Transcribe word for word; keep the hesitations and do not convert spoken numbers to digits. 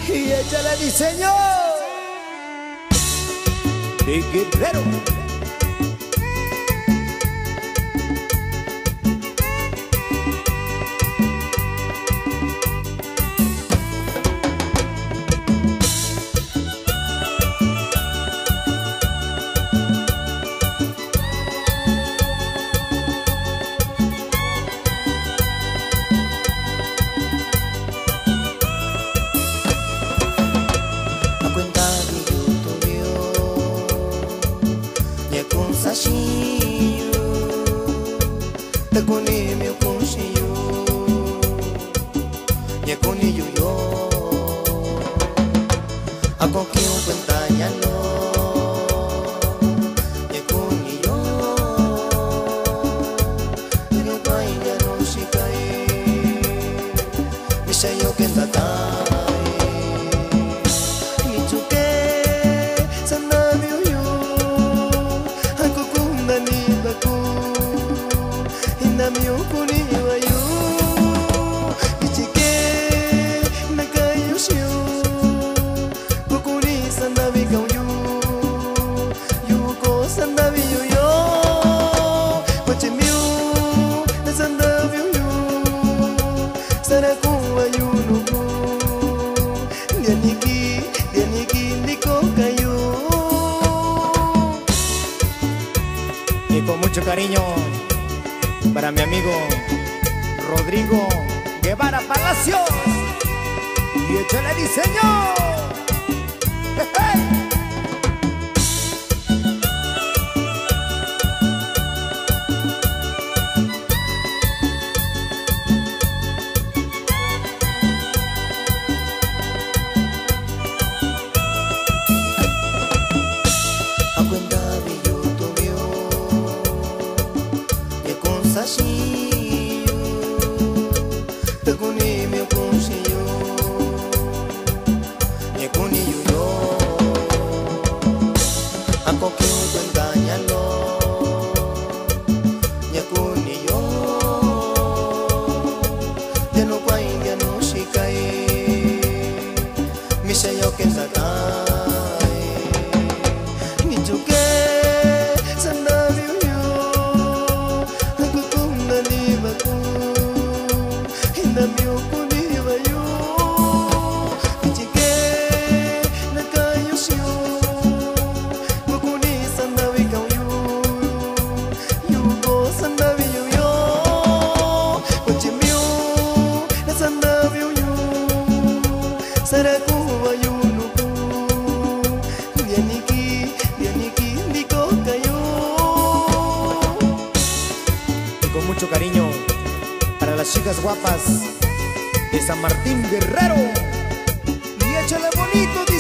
Y échale diseño de Guerrero. Takuni meu consciência, minha coni yo, a qualquer um pantalla no, minha coni yo, minha pai já não se cai, me saiu que anda tai, me chuque, sana meu yo, aku kunda ni baku. Namio kuni wayu ichike nakayo shio kukuri sandavi kauyu yuko sandavi yo pachemiu na sandavi yo saraku wayu nuku dianiki dianiki niko kayu. Y con mucho cariño para mi amigo Rodrigo Guevara Palacios. Y échale diseño. ¡Hey! Sashiyo, takuni meu consciência, minha coni yo, a qualquer um pantalla lo, minha coni yo, ya no pai ya no se cai, me saiu que anda tai, me choque. Namio kuni wayu ichike nakayo shio kukuni sandavi kauyu yuko sandavi yo pachemiu na sandavi yo saraku wayu nuku dianiki dianiki niko kayu. Y con mucho cariño para las chicas guapas de San Martín Guerrero. Y échale bonito.